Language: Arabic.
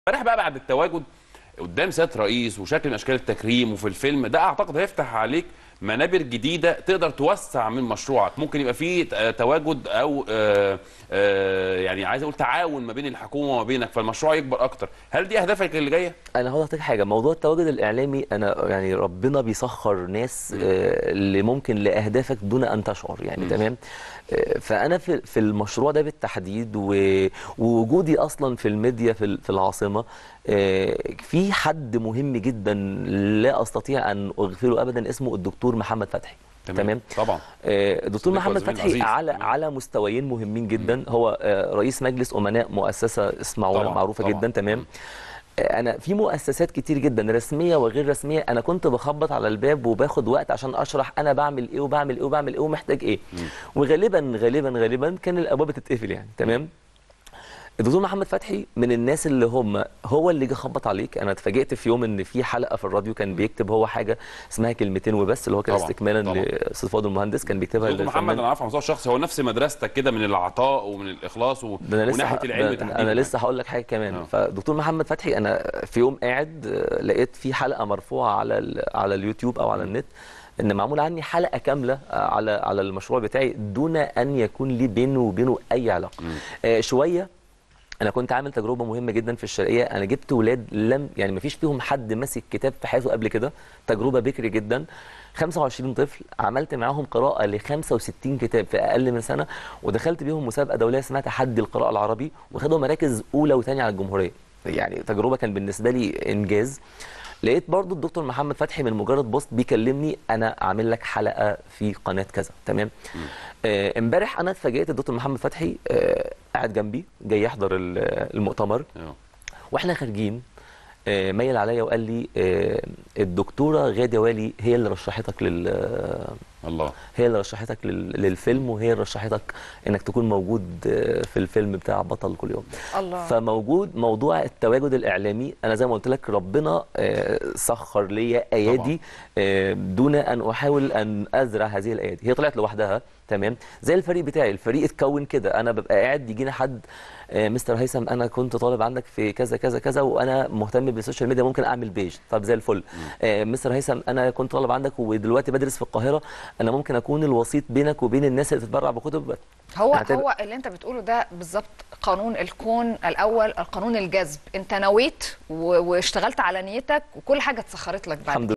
امبارح بقى بعد التواجد قدام سياده رئيس وشكل من اشكال التكريم وفي الفيلم ده، اعتقد هيفتح عليك منابر جديده تقدر توسع من مشروعك. ممكن يبقى فيه تواجد او يعني عايز اقول تعاون ما بين الحكومه وما بينك، فالمشروع يكبر اكتر. هل دي اهدافك اللي جايه؟ انا هقول لحضرتك حاجه. موضوع التواجد الاعلامي، انا يعني ربنا بيسخر ناس اللي ممكن لاهدافك دون ان تشعر يعني. تمام. فانا في المشروع ده بالتحديد ووجودي اصلا في الميديا في العاصمه، في حد مهم جدا لا استطيع ان اغفله ابدا، اسمه الدكتور محمد فتحي. تمام. طبعا. الدكتور محمد فتحي على مستويين مهمين جدا. هو رئيس مجلس امناء مؤسسه اسمعونا معروفه جدا. تمام. انا في مؤسسات كتير جدا رسميه وغير رسميه، انا كنت بخبط على الباب وباخد وقت عشان اشرح انا بعمل ايه وبعمل ايه وبعمل ايه ومحتاج ايه. وغالبا كان الابواب بتتقفل يعني. تمام. الدكتور محمد فتحي من الناس اللي هو اللي جه خبط عليك. انا اتفاجئت في يوم ان في حلقه في الراديو كان بيكتب هو حاجه اسمها كلمتين وبس، اللي هو كان استكمالا لاستاذ فاضل المهندس كان بيكتبها دكتور محمد. انا عارف على المستوى الشخصي هو نفس مدرستك كده من العطاء ومن الاخلاص وناحيه العلم تحديدا. انا لسه هقول لك حاجه كمان. فدكتور محمد فتحي انا في يوم قاعد لقيت في حلقه مرفوعه على اليوتيوب او على النت، ان معمول عني حلقه كامله على المشروع بتاعي دون ان يكون لي بينه وبينه اي علاقه. شويه انا كنت عامل تجربه مهمه جدا في الشرقيه. انا جبت ولاد يعني ما فيش فيهم حد ماسك كتاب في حياته قبل كده، تجربه بكري جدا. 25 طفل عملت معاهم قراءه ل 65 كتاب في اقل من سنه، ودخلت بيهم مسابقه دوليه اسمها تحدي القراءه العربي، وخدوا مراكز اولى وثانيه على الجمهوريه. يعني تجربه كان بالنسبه لي انجاز. لقيت برضو الدكتور محمد فتحي من مجرد بوست بيكلمني، انا عامل لك حلقه في قناه كذا. تمام. امبارح انا اتفاجئت الدكتور محمد فتحي قاعد جنبي جاي يحضر المؤتمر، واحنا خارجين ميل عليا وقال لي الدكتوره غادة والي هي اللي رشحتك هي اللي رشحتك للفيلم، وهي اللي رشحتك انك تكون موجود في الفيلم بتاع بطل كل يوم. الله. فموجود موضوع التواجد الاعلامي. انا زي ما قلت لك ربنا سخر لي ايادي دون ان احاول ان ازرع هذه الايادي، هي طلعت لوحدها. تمام. زي الفريق بتاعي، الفريق اتكون كده. انا ببقى قاعد يجينا حد، مستر هيثم انا كنت طالب عندك في كذا كذا كذا وانا مهتم بالسوشيال ميديا، ممكن اعمل بيج؟ طب زي الفل. مستر هيثم انا كنت طالب عندك ودلوقتي بدرس في القاهره، انا ممكن اكون الوسيط بينك وبين الناس اللي بتتبرع بكتب. هو اللي انت بتقوله ده بالظبط قانون الكون الاول، القانون الجذب. انت نويت واشتغلت على نيتك وكل حاجه اتسخرت لك بعد.